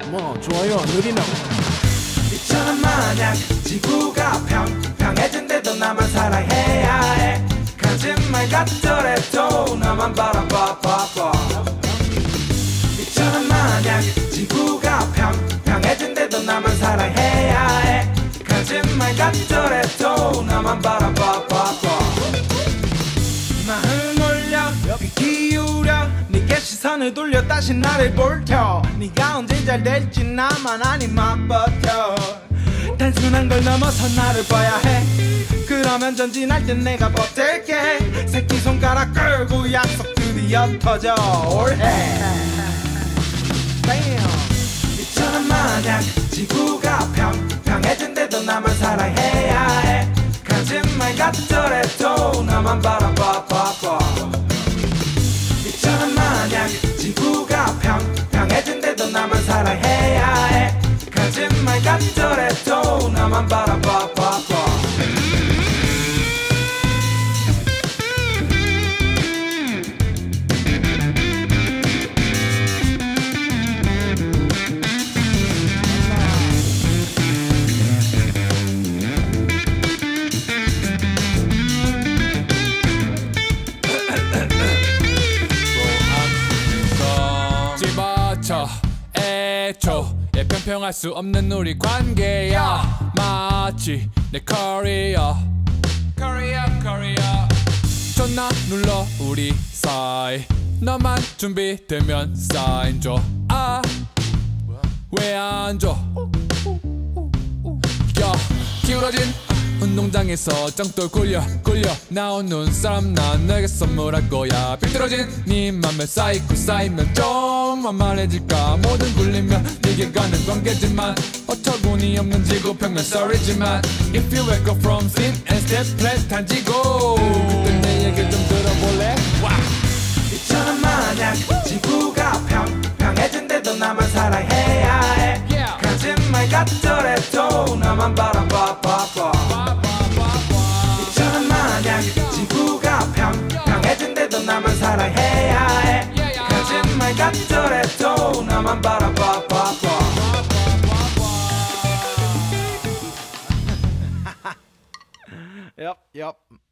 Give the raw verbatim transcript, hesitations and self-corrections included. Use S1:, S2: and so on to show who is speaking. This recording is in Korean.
S1: 뭐 좋아요 느리나고.
S2: 이처럼 마냥 지구가 평평해진데도 나만 사랑해야 해. 거짓말 같더라도 나만 바라봐봐봐. 이처럼 마냥 지구가 평평해진데도 나만 사랑해야 해. 거짓말 같더라도 나만 바라봐봐봐. 마음 올려 귀 기울여 네게 시선을 돌려 다시 나를 볼텨. 네가 언제 잘 될지 나만 아니만 버텨. 단순한 걸 넘어서 나를 봐야 해. 그러면 전진할 땐 내가 버틸게. 새끼손가락 끌고 약속들이 옅어져 올해. 이처럼 마냥 지구가 평평해진데도 나만 사랑해야 해. 거짓말 같더라도 나만 바라봐봐봐. 이처럼 마냥 지구가 평평해진데도 나만 사랑해야 해. 거짓말 같더라도 나만 바라봐봐봐.
S3: 애초에 평평할 수 없는 우리 관계야. 마치 내 커리어 커리어 커리어 전화 눌러 우리 사이. 너만 준비되면 사인 줘. 아 왜 안 줘? 야 기울어진 운동장에서 짱돌 굴려 굴려 나온 눈사람 난 너에게 선물할 거야. 삐뚤어진 네 맘에 쌓이고 쌓이면 좀 완만해질까. 모든 굴리면 네게 가는 관계지만 어처구니 없는 지구 평면 썰이지만 If you wake up from sleep and step flat 단지고 그때 내 얘기 좀 들어볼래? 와!
S2: 이처럼 마냥 지구가 평평해진데도 나만 사랑해야 해. yeah. 거짓말 같더라도 나만 바라봐봐봐. 이처럼 마냥 지구가 평평해진데도 나만 사랑해야 해. 거짓말 같더라도 나만 바라봐봐봐.
S1: Yep, yep.